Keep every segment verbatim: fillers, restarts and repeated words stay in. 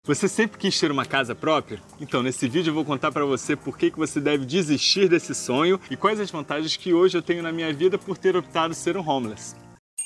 Você sempre quis ter uma casa própria? Então, nesse vídeo eu vou contar para você por que que você deve desistir desse sonho e quais as vantagens que hoje eu tenho na minha vida por ter optado ser um homeless.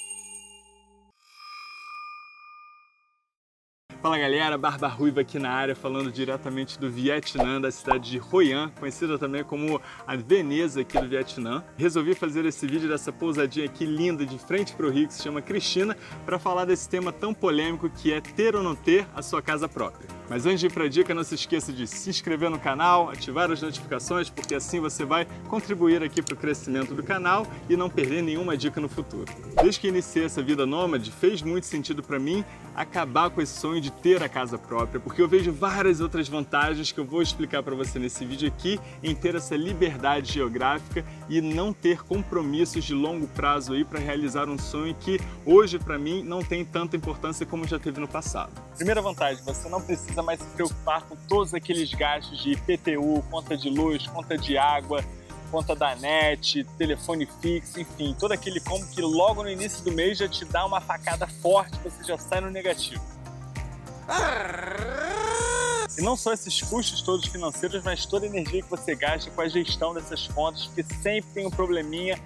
Fala galera, Barba Ruiva aqui na área, falando diretamente do Vietnã, da cidade de Hoi An, conhecida também como a Veneza aqui do Vietnã. Resolvi fazer esse vídeo dessa pousadinha aqui linda de frente para o rio, que se chama Cristina, para falar desse tema tão polêmico que é ter ou não ter a sua casa própria. Mas antes de ir para a dica, não se esqueça de se inscrever no canal, ativar as notificações, porque assim você vai contribuir aqui para o crescimento do canal e não perder nenhuma dica no futuro. Desde que iniciei essa vida nômade, fez muito sentido para mim acabar com esse sonho de ter a casa própria, porque eu vejo várias outras vantagens que eu vou explicar para você nesse vídeo aqui em ter essa liberdade geográfica e não ter compromissos de longo prazo aí para realizar um sonho que hoje para mim não tem tanta importância como já teve no passado. Primeira vantagem, você não precisa mais se preocupar com todos aqueles gastos de I P T U, conta de luz, conta de água, conta da net, telefone fixo, enfim, todo aquele combo que logo no início do mês já te dá uma facada forte, você já sai no negativo. E não só esses custos todos financeiros, mas toda a energia que você gasta com a gestão dessas contas, porque sempre tem um probleminha.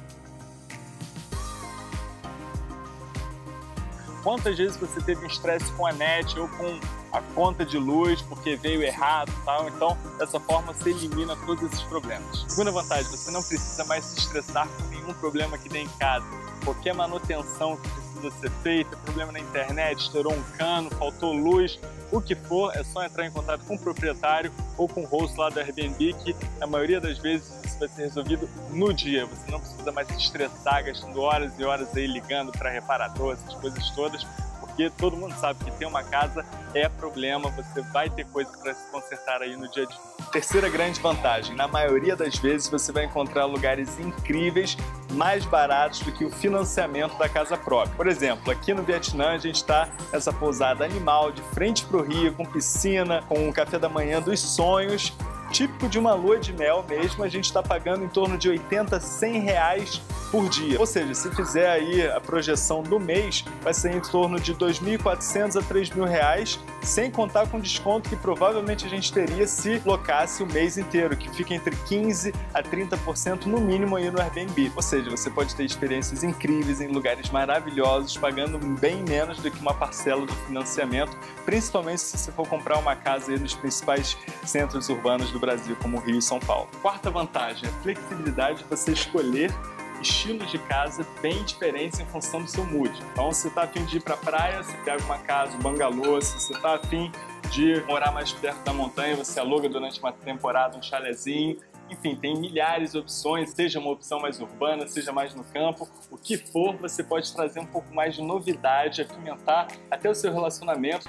Quantas vezes você teve um estresse com a net ou com a conta de luz porque veio errado e tal? Então, dessa forma, você elimina todos esses problemas. Segunda vantagem, você não precisa mais se estressar com nenhum problema que tem em casa. Qualquer manutenção que precisa ser feita, problema na internet, estourou um cano, faltou luz, o que for, é só entrar em contato com o proprietário ou com o host lá do Airbnb, que na maioria das vezes isso vai ser resolvido no dia. Você não precisa mais se estressar, gastando horas e horas aí ligando para reparador, essas coisas todas, porque todo mundo sabe que ter uma casa é problema, você vai ter coisa para se consertar aí no dia a dia. Terceira grande vantagem, na maioria das vezes você vai encontrar lugares incríveis, mais baratos do que o financiamento da casa própria. Por exemplo, aqui no Vietnã a gente está nessa pousada animal de frente para o rio, com piscina, com um café da manhã dos sonhos, típico de uma lua de mel mesmo. A gente está pagando em torno de oitenta, cem reais por dia. Ou seja, se fizer aí a projeção do mês, vai ser em torno de dois mil e quatrocentos a três mil reais, sem contar com o desconto que provavelmente a gente teria se locasse o mês inteiro, que fica entre quinze a trinta por cento no mínimo aí no Airbnb. Ou seja, você pode ter experiências incríveis em lugares maravilhosos, pagando bem menos do que uma parcela do financiamento, principalmente se você for comprar uma casa aí nos principais centros urbanos do Brasil, como Rio e São Paulo. Quarta vantagem, a flexibilidade de você escolher estilos de casa bem diferentes em função do seu mood. Então, se você está a fim de ir para a praia, você pega uma casa, um bangalô. Se você está a fim de morar mais perto da montanha, você aluga durante uma temporada um chalezinho. Enfim, tem milhares de opções, seja uma opção mais urbana, seja mais no campo, o que for, você pode trazer um pouco mais de novidade, apimentar até o seu relacionamento.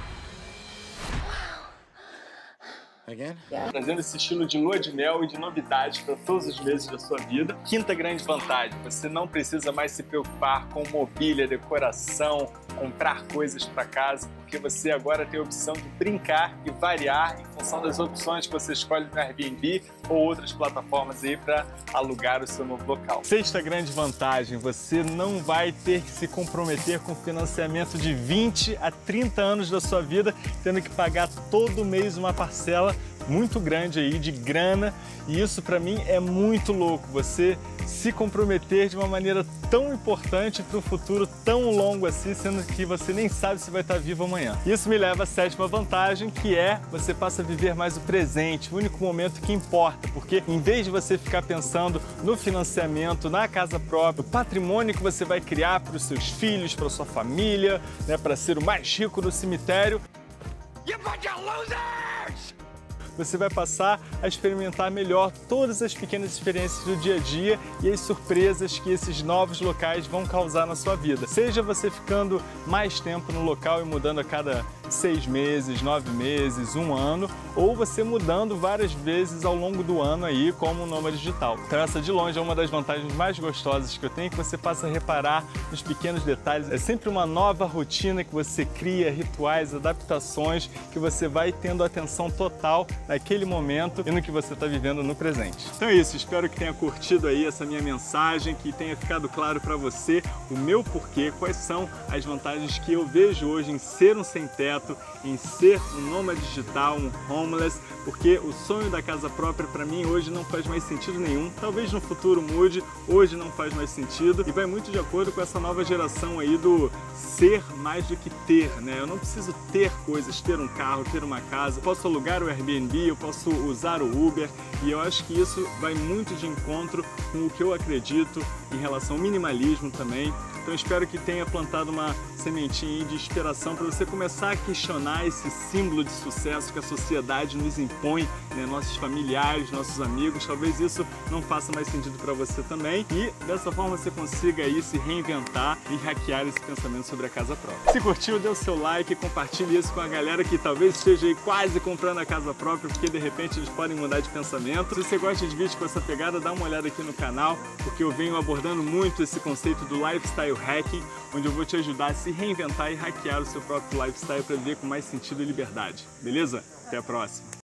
Again? Yeah. Trazendo esse estilo de lua de mel e de novidade para todos os meses da sua vida. Quinta grande vantagem, você não precisa mais se preocupar com mobília, decoração, comprar coisas para casa, porque você agora tem a opção de brincar e variar em função das opções que você escolhe no Airbnb ou outras plataformas aí para alugar o seu novo local. Sexta grande vantagem, você não vai ter que se comprometer com financiamento de vinte a trinta anos da sua vida, tendo que pagar todo mês uma parcela muito grande aí de grana, e isso para mim é muito louco, você se comprometer de uma maneira tão importante para um futuro tão longo assim, sendo que você nem sabe se vai estar vivo amanhã. Isso me leva à sétima vantagem, que é você passa a viver mais o presente, o único momento que importa, porque em vez de você ficar pensando no financiamento, na casa própria, o patrimônio que você vai criar para os seus filhos, para sua família, né, para ser o mais rico no cemitério, you bunch of losers! Você vai passar a experimentar melhor todas as pequenas experiências do dia a dia e as surpresas que esses novos locais vão causar na sua vida. Seja você ficando mais tempo no local e mudando a cada seis meses, nove meses, um ano, ou você mudando várias vezes ao longo do ano aí como um nômade digital. Então essa de longe é uma das vantagens mais gostosas que eu tenho, que você passa a reparar nos pequenos detalhes. É sempre uma nova rotina que você cria, rituais, adaptações, que você vai tendo atenção total naquele momento e no que você está vivendo no presente. Então é isso, espero que tenha curtido aí essa minha mensagem, que tenha ficado claro para você o meu porquê, quais são as vantagens que eu vejo hoje em ser um sem teto, projeto em ser um nômade digital, um homeless, porque o sonho da casa própria para mim hoje não faz mais sentido nenhum. Talvez no futuro mude, hoje não faz mais sentido e vai muito de acordo com essa nova geração aí do ser mais do que ter, né? Eu não preciso ter coisas, ter um carro, ter uma casa, eu posso alugar o Airbnb, eu posso usar o Uber e eu acho que isso vai muito de encontro com o que eu acredito em relação ao minimalismo também. Então espero que tenha plantado uma sementinha de inspiração para você começar a questionar esse símbolo de sucesso que a sociedade nos impõe, né? Nossos familiares, nossos amigos, talvez isso não faça mais sentido para você também e dessa forma você consiga aí se reinventar e hackear esse pensamento sobre a casa própria. Se curtiu, dê o seu like, compartilhe isso com a galera que talvez esteja aí quase comprando a casa própria, porque de repente eles podem mudar de pensamento. Se você gosta de vídeos com essa pegada, dá uma olhada aqui no canal, porque eu venho abordando muito esse conceito do lifestyle hacking, onde eu vou te ajudar a se reinventar e hackear o seu próprio lifestyle para viver com mais sentido e liberdade. Beleza? Até a próxima!